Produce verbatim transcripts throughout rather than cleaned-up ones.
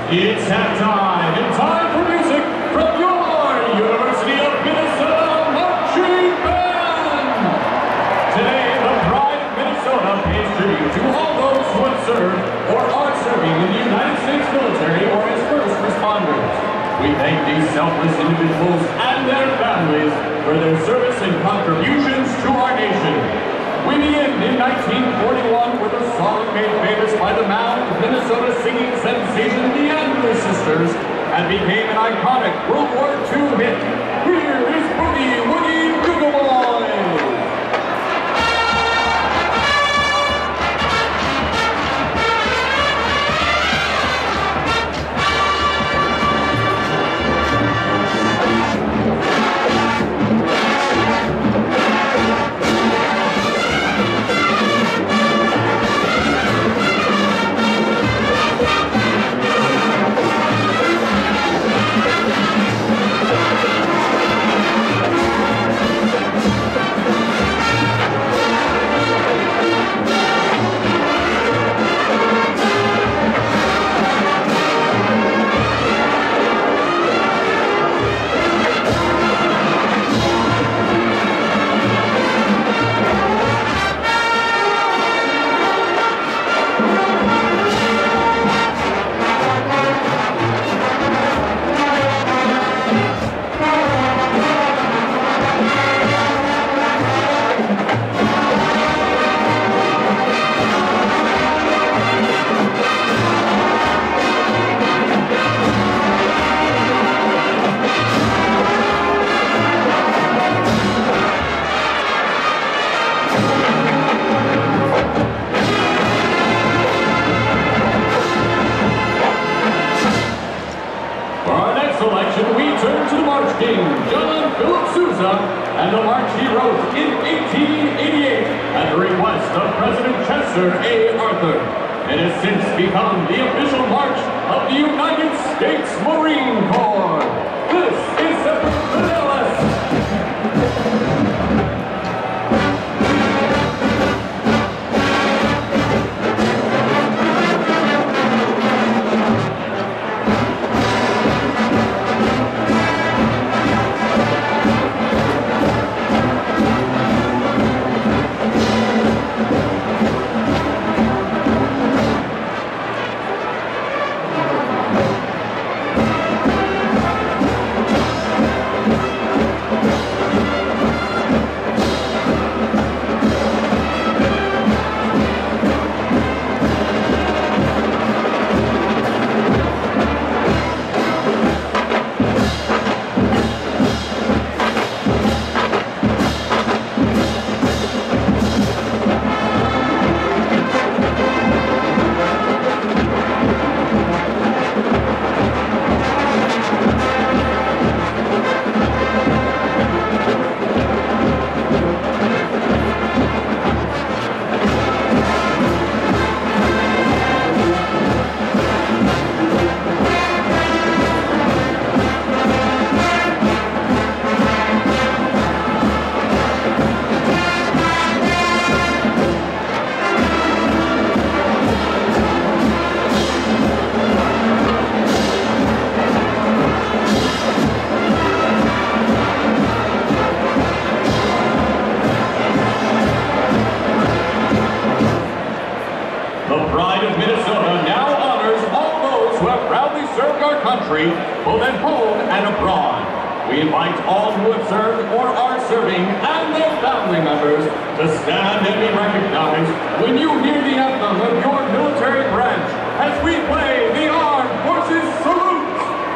It's halftime and time for music from your University of Minnesota marching band. Today, the pride of Minnesota pays tribute to all those who have served or are serving in the United States military or as first responders. We thank these selfless individuals and their families for their service and contributions to our nation. We begin in nineteen forty-one with a song made famous by the Mound Minnesota singing sensation the Andrews Sisters and became an iconic World War Two hit. Here is Boogie, Woogie, Bugle. And the march he wrote in eighteen eighty-eight at the request of President Chester A. Arthur. It has since become the official march of the United States Marine Corps. This is Semper Fidelis. Both at home and abroad. We invite all who have served or are serving and their family members to stand and be recognized when you hear the anthem of your military branch as we play the Armed Forces Salute.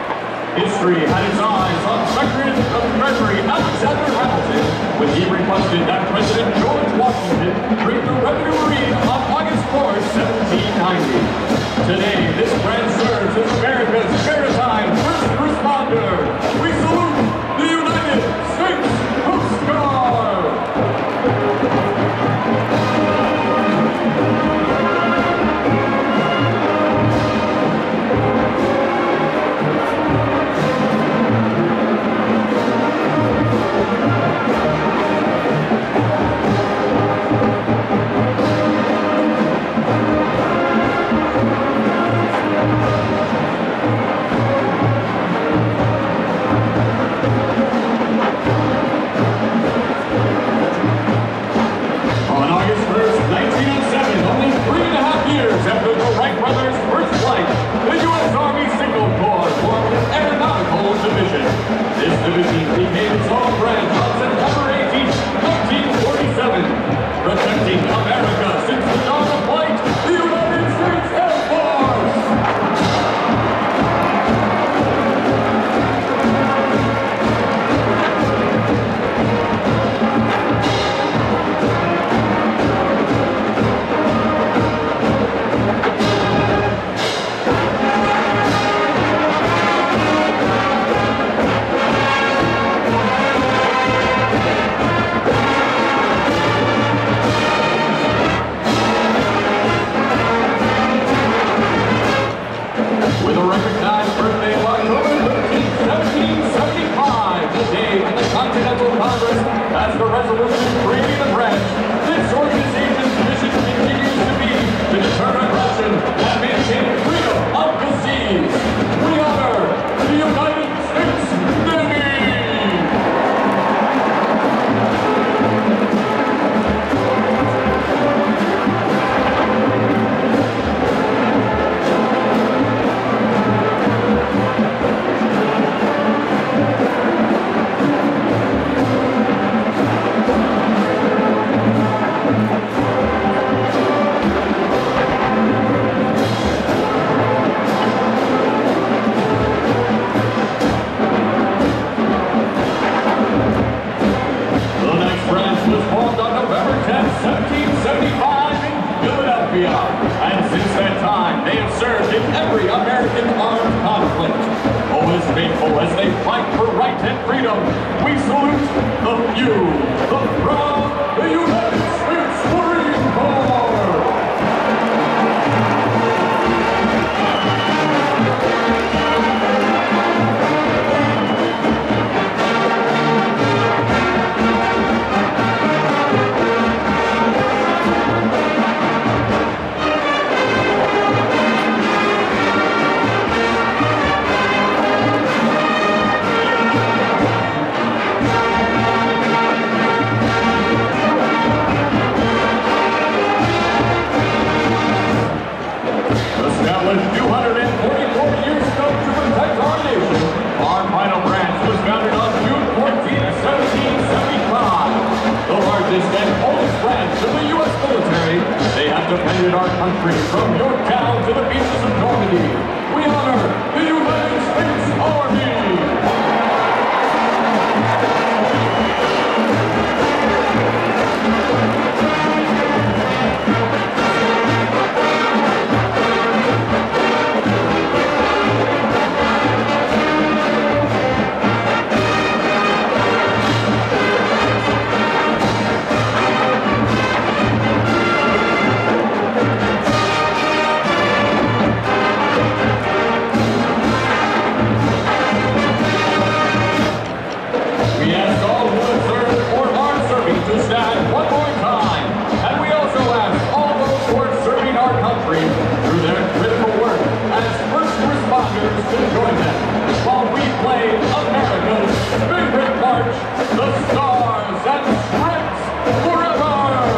History had its eyes on Secretary of the Treasury Alexander Hamilton when he requested that President George Washington bring the Revenue Marine on August fourth, seventeen ninety. Today, this branch serves as America's maritime first responder. We salute the United States Coast Guard! With a recognized birthday of October thirteenth, seventeen seventy-five, the day when the Continental Congress passed the resolution creating the branch, this organization's mission continues to be to deter aggression and maintain freedom of the seas. We honor the United States Navy! seventeen seventy-five in Philadelphia, and since that time they have served in every American armed conflict. Always faithful as they fight for right and freedom, we salute the few, the proud, the United States Marine Corps! two hundred forty-four years ago to protect our nation, our final branch was founded on June fourteenth, seventeen seventy-five. The largest and oldest branch of the U S military, they have defended our country from Yorktown to the beaches of Normandy. We honor the United States Army! To join them while we play America's favorite march, the Stars and Stripes Forever!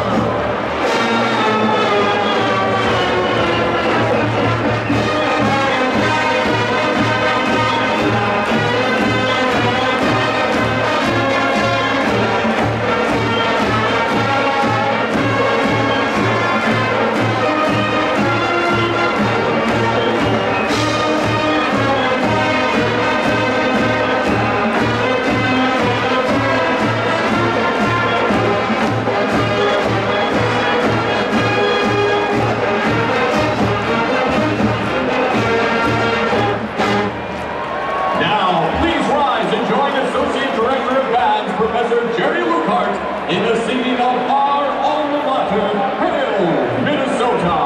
In the singing of our alma mater, Penn, Minnesota.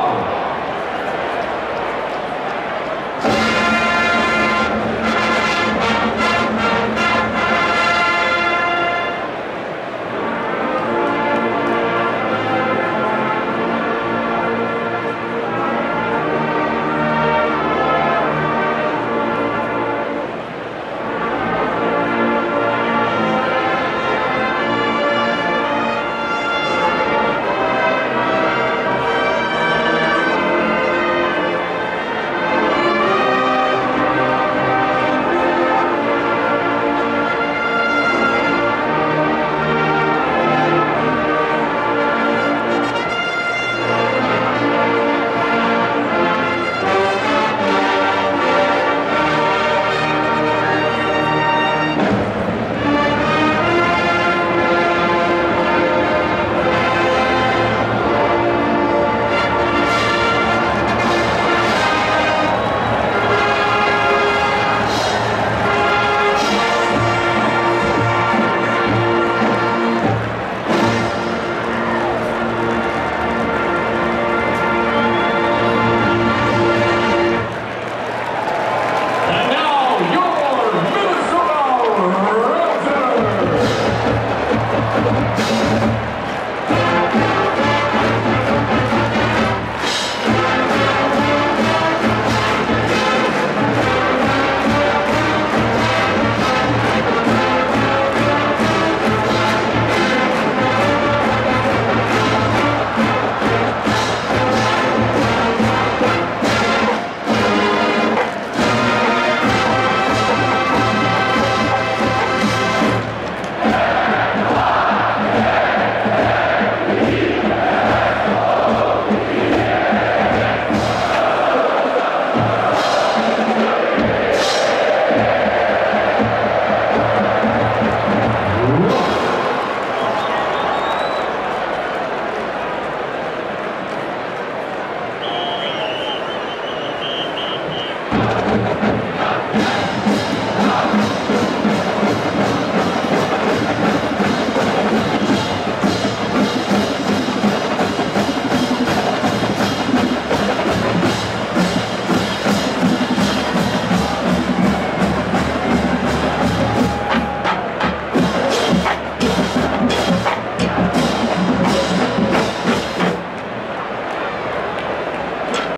Bugle.